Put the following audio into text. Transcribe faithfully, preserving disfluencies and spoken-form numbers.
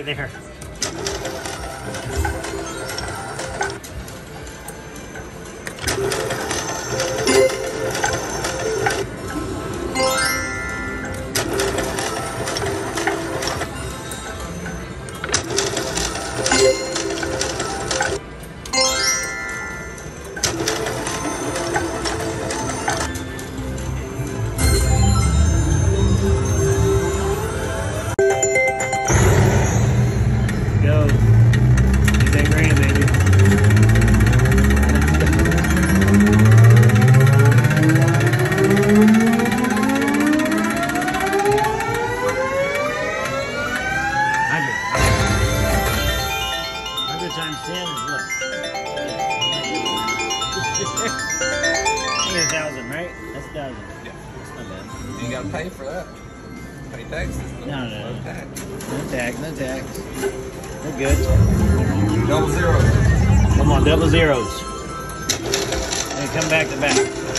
right there. Go. Get that grand, baby. Hundred. Hundred times ten is what? I think a thousand, right? That's a thousand. Yeah. That's not bad. You gotta pay for that. Pay taxes. No, no, no. No tax. No tax, no tax. We're good. Double zero. Come on, double zeros. And come back to back.